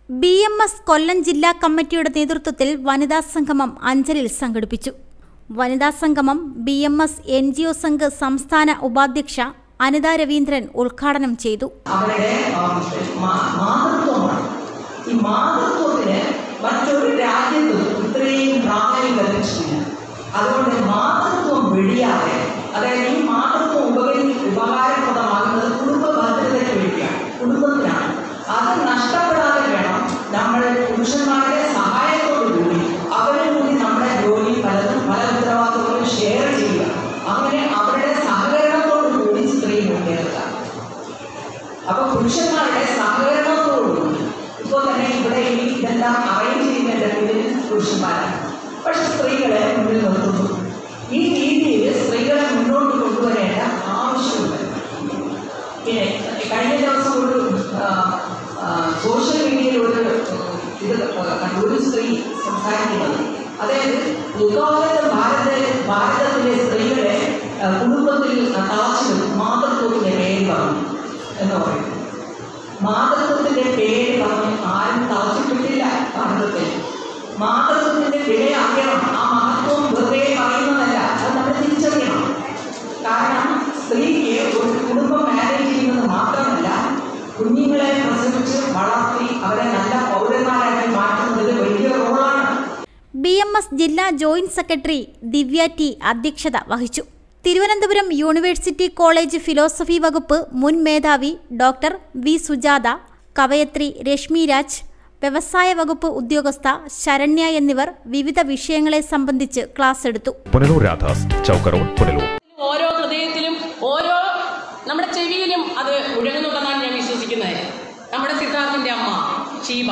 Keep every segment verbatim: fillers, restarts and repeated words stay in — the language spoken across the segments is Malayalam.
ബി എം എസ് കൊല്ലം ജില്ലാ കമ്മിറ്റിയുടെ നേതൃത്വത്തിൽ വനിതാ സംഗമം അഞ്ചലിൽ സംഘടിപ്പിച്ചു. വനിതാ സംഗമം B M S N G O Sangh സംസ്ഥാന ഉപാധ്യക്ഷ അനിത രവീന്ദ്രൻ ഉദ്ഘാടനം ചെയ്തു. മറ്റൊരു രാജ്യത്തും ഇത്രയും പ്രാധാന്യം കൽപ്പിച്ചിട്ടില്ല. അതുകൊണ്ട് മാതൃത്വം വെടിയാതെ, അതായത് ഈ മാതൃത്വം ഉപകരി ഉപകാരപ്രദമാകുന്നത് കുടുംബ ഭദ്രതയ്ക്ക് വേണ്ടിയാണ്, കുടുംബത്തിനാണ്. അത് നഷ്ടപ്പെടാതെ വേണം നമ്മൾ പുരുഷന്മാരുടെ സഹായത്തോടുകൂടി അവരും കൂടി നമ്മുടെ ജോലി പലതും പല ഉത്തരവാദിത്വങ്ങളും ഷെയർ ചെയ്യുക. അങ്ങനെ അവരുടെ സഹകരണത്തോടു കൂടി സ്ത്രീ മുന്നേറുക. അപ്പൊ പുരുഷന്മാരുടെ സഹകരണത്തോടുകൂടി ഇപ്പോൾ തന്നെ ഇവിടെ ഈ ഇതെല്ലാം അറേഞ്ച് ചെയ്യുന്നതിൻ്റെ പുരുഷന്മാരാണ്. പക്ഷെ സ്ത്രീകളെ മുന്നിൽ നിർത്തുന്നു. ഈ രീതിയിൽ സ്ത്രീകളെ മുന്നോട്ട് കൊണ്ടുവരേണ്ട ആവശ്യമുണ്ട്. പിന്നെ കഴിഞ്ഞ ദിവസം ഒരു സോഷ്യൽ മീഡിയയിൽ ഒരു ഇത് ഒരു സ്ത്രീ സംസാരിക്കുന്നത്, അതായത് ഇക്കാലത്ത് ഭാരത ഭാരതത്തിലെ സ്ത്രീകളെ കുടുംബത്തിൽ തളച്ചു മാതൃത്വത്തിൻ്റെ പേര് പറഞ്ഞു എന്ന് പറയുന്നു. മാതൃത്വത്തിന്റെ പേര് പറഞ്ഞ് ആരും തളച്ചിട്ടില്ല ഭാരതത്തിൽ. മാതൃത്വത്തിന്റെ വില അറിയണം. ആ മഹത്വം വെറുതെ പറയുന്നതല്ല, അത് നമ്മൾ തിരിച്ചറിയണം. കാരണം സ്ത്രീക്ക് ഒരു കുടുംബം മാനേജ് ചെയ്യുന്നത് മാത്രമല്ല, കുഞ്ഞുങ്ങളെ പ്രസവിച്ച് വളർത്തി അവരെ നല്ല പൗരന്മാരാക്കി മാറ്റുന്നത് വലിയ റോളാണ്. ബി എം എസ് ജില്ലാ ജോയിന്റ് സെക്രട്ടറി ദിവ്യ ടി അധ്യക്ഷത വഹിച്ചു. തിരുവനന്തപുരം യൂണിവേഴ്സിറ്റി കോളേജ് ഫിലോസഫി വകുപ്പ് മുൻ മേധാവി ഡോക്ടർ വി സുജാത, കവയത്രി രശ്മി രാജ്, വ്യവസായ വകുപ്പ് ഉദ്യോഗസ്ഥ ശരണ്യ എന്നിവർ വിവിധ വിഷയങ്ങളെ സംബന്ധിച്ച് ക്ലാസ് എടുത്തു. ഓരോ ഹൃദയത്തിലും ഓരോ നമ്മുടെ ചെവിയിലും അത് മുഴങ്ങുന്നുണ്ടെന്നാണ് ഞാൻ വിശ്വസിക്കുന്നത്. നമ്മുടെ സിദ്ധാർത്ഥിന്റെ അമ്മ ഷീബ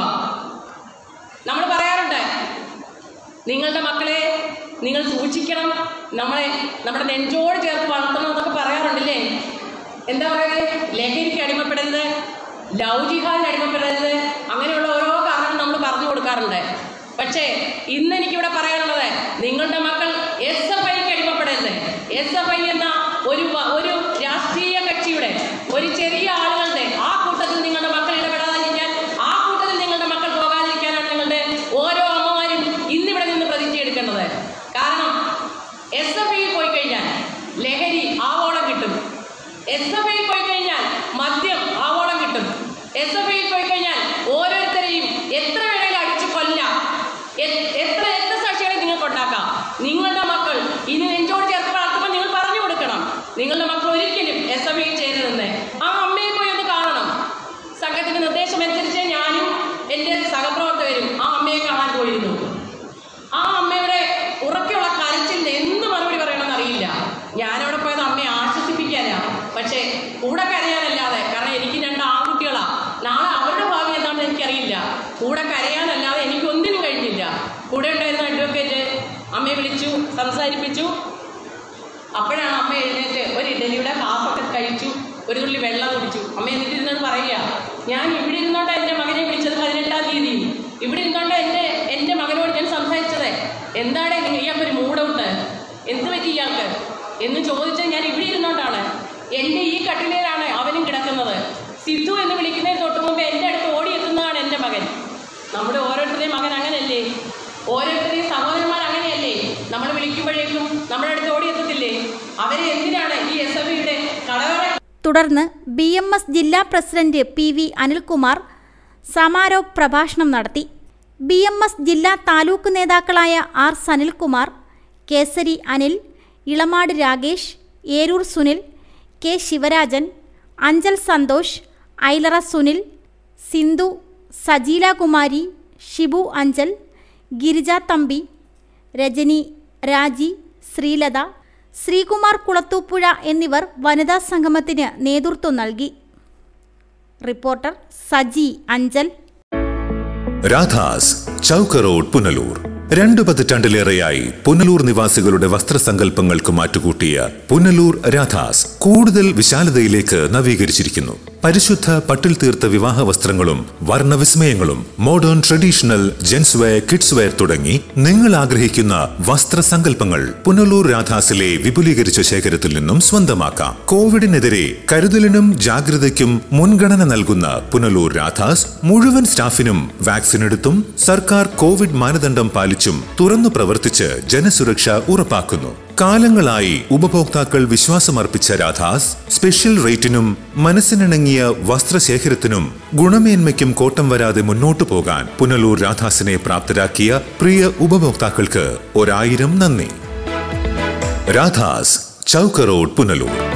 നമ്മൾ പറയാറുണ്ട്, നിങ്ങളുടെ മക്കളെ നിങ്ങൾ സൂക്ഷിക്കണം, നമ്മളെ നമ്മുടെ നെഞ്ചോട് ചേർത്ത് വളർത്തണം എന്നൊക്കെ പറയാറുണ്ടല്ലേ. എന്താ പറയുന്നത്? ലഹരിക്ക് അടിമപ്പെടരുത്, ലവ് ജിഹാദിന് അടിമപ്പെടരുത്, അങ്ങനെയുള്ള ഓരോ കാരണങ്ങൾ നമ്മൾ പറഞ്ഞു കൊടുക്കാറുണ്ട്. പക്ഷേ ഇന്ന് എനിക്കിവിടെ പറയാനുള്ളത്, നിങ്ങളുടെ മക്കൾ എസ് എഫ് ഐക്ക് അടിമപ്പെടരുത്. എസ് എഫ് ഐ എന്ന ഒരു ഒരു രാഷ്ട്രീയ കക്ഷിയുടെ ഒരു ചെറിയ ആളുകളുടെ ആ കൂട്ടത്തിൽ നിങ്ങളുടെ മക്കൾ ഇടപെടാതിരിക്കാൻ, ആ കൂട്ടത്തിൽ നിങ്ങളുടെ മക്കൾ പോകാതിരിക്കാനാണ് നിങ്ങളുടെ ഓരോ അമ്മമാരും ഇന്നിവിടെ നിന്ന് പ്രതിജ്ഞ എടുക്കേണ്ടത്. കാരണം എസ് എഫ് ഐയിൽ പോയി കഴിഞ്ഞാൽ ലഹരി ആവോളം കിട്ടും. എസ് എഫ് ഐയിൽ പോയി കഴിഞ്ഞാൽ മദ്യം ആവോളം കിട്ടും. എസ് എഫ് ഐയിൽ പോയി കഴിഞ്ഞാൽ ഓരോരുത്തരെയും എത്ര വേണേലും അടിച്ചു കൊല്ലാം, എത്ര രക്തസാക്ഷികളെ നിങ്ങൾക്ക് ഉണ്ടാക്കാം. നിങ്ങളുടെ മക്കൾ ഇനി നെഞ്ചോട് ചേർത്ത് വളർത്തുമ്പോൾ നിങ്ങൾ പറഞ്ഞു കൊടുക്കണം, നിങ്ങളുടെ മക്കൾ ഒരിക്കലും എസ് എഫ് ഐയിൽ ചേരുതെന്ന്. ആ അമ്മയെ പോയി ഒന്ന് കാണണം. സംഘത്തിന്റെ നിർദ്ദേശം അനുസരിച്ച് ഞാനും എൻ്റെ സഹപ്രവർത്തകരും ആ അമ്മയെ കാണാൻ പോയിരുന്നു. ആ അമ്മയുടെ ഉറക്കെയുള്ള കരച്ചിലിന് എന്ത് മറുപടി പറയണമെന്ന് അറിയില്ല. ഞാനവിടെ പോയത് അമ്മയെ ആശ്വസിപ്പിക്കാനാ, പക്ഷേ കൂടെ കരയാനല്ലാതെ. കാരണം എനിക്ക് രണ്ട് ആൺകുട്ടികളാ, നാളെ അവരുടെ ഭാവി എന്താണെന്ന് എനിക്കറിയില്ല. കൂടെ കരയാനല്ലാതെ എനിക്കൊന്നിനും കഴിഞ്ഞില്ല. കൂടെ ഉണ്ടായിരുന്ന അഡ്വക്കേറ്റ് അമ്മയെ വിളിച്ചു, സംസാരിപ്പിച്ചു. അപ്പോഴാണ് അമ്മ എഴുന്നേറ്റ് ഒരു ഇഡലിയുടെ ഹാഫൊക്കെ കഴിച്ചു, ഒരു തുള്ളി വെള്ളം കുടിച്ചു. അമ്മ എന്നിട്ട് ഇരുന്നത് പറയുക, ഞാൻ ഇവിടെ ഇരുന്നോണ്ടാ എൻ്റെ മകനെ വിളിച്ചത് പതിനെട്ടാം തീയതി. ഇവിടെ ഇരുന്നോണ്ടാ എൻ്റെ എൻ്റെ മകനോട് ഞാൻ സംസാരിച്ചത്. എന്താണ് ഇയാൾക്കൊരു മൂഡൗട്ട്, എന്ത് പറ്റി ഇയാൾക്ക് എന്ന് ചോദിച്ചാൽ ഞാൻ ഇവിടെ ഇരുന്നോണ്ടാണ്. എൻ്റെ ഈ കട്ടിലേലാണ് അവനും കിടക്കുന്നത്. സിദ്ധു എന്ന് വിളിക്കുന്നതിന് തൊട്ട് മുമ്പ് എൻ്റെ അടുത്ത് ഓടിയെത്തുന്നതാണ് എൻ്റെ മകൻ. നമ്മുടെ ഓരോരുത്തരുടെയും മകൻ അങ്ങനെയല്ലേ, ഓരോരുത്തരുടെയും സഹോദരന്മാർ അങ്ങനെയല്ലേ. നമ്മൾ വിളിക്കുമ്പോഴേക്കും നമ്മുടെ അടുത്ത് ഓടിയെത്തത്തില്ലേ? അവരെ എന്തിനാണ് ഈ എസ് എഫ് ഐയുടെ കടവറ? തുടർന്ന് ബി എം എസ് ജില്ലാ പ്രസിഡന്റ് പി വി അനിൽകുമാർ സമാരോപ പ്രഭാഷണം നടത്തി. ബി എം എസ് ജില്ലാ താലൂക്ക് നേതാക്കളായ ആർ സനിൽകുമാർ, കേസരി അനിൽ, ഇളമാട് രാകേഷ്, ഏരൂർ സുനിൽ, കെ ശിവരാജൻ, അഞ്ചൽ സന്തോഷ്, ഐലറ സുനിൽ, സിന്ധു, സജീല കുമാരി, ഷിബു അഞ്ചൽ, ഗിരിജ തമ്പി, രജനി, രാജി, ശ്രീലത, ശ്രീകുമാർ കുളത്തൂപ്പുഴ എന്നിവർ വനിതാ സംഗമത്തിന് നേതൃത്വം നൽകി. റിപ്പോർട്ടർ സജി അഞ്ചൽ. രാധാസ്, ചൗക്ക് റോഡ്, പുനലൂർ. രണ്ടു പതിറ്റാണ്ടിലേറെയായി പുനലൂർ നിവാസികളുടെ വസ്ത്രസങ്കല്പങ്ങൾക്ക് മാറ്റുകൂട്ടിയ പുനലൂർ രാധാസ് കൂടുതൽ വിശാലതയിലേക്ക് നവീകരിച്ചിരിക്കുന്നു. പരിശുദ്ധ പട്ടിൽ തീർത്ത വിവാഹ വസ്ത്രങ്ങളും വർണ്ണവിസ്മയങ്ങളും modern traditional gents wear kids wear തുടങ്ങി നിങ്ങൾ ആഗ്രഹിക്കുന്ന വസ്ത്രസങ്കല്പങ്ങൾ പുനലൂർ രാധാസിലെ വിപുലീകരിച്ച ശേഖരത്തിൽ നിന്നും സ്വന്തമാക്കാം. കോവിഡിനെതിരെ കരുതലിനും ജാഗ്രതയ്ക്കും മുൻഗണന നൽകുന്ന പുനലൂർ രാധാസ് മുഴുവൻ സ്റ്റാഫിനും വാക്സിൻ എടുത്തും സർക്കാർ കോവിഡ് മാനദണ്ഡം പാലിച്ചും തുറന്നു പ്രവർത്തിച്ച് ജനസുരക്ഷ ഉറപ്പാക്കുന്നു. കാലങ്ങളായി ഉപഭോക്താക്കൾ വിശ്വാസമർപ്പിച്ച രാധാസ് സ്പെഷ്യൽ റേറ്റിനും മനസ്സിനിണങ്ങിയ വസ്ത്രശേഖരത്തിനും ഗുണമേന്മയ്ക്കും കോട്ടം വരാതെ മുന്നോട്ടു പോകാൻ പുനലൂർ രാധാസിനെ പ്രാപ്തരാക്കിയ പ്രിയ ഉപഭോക്താക്കൾക്ക് ഒരായിരം നന്ദി. രാധാസ്, ചൗക്ക് റോഡ്, പുനലൂർ.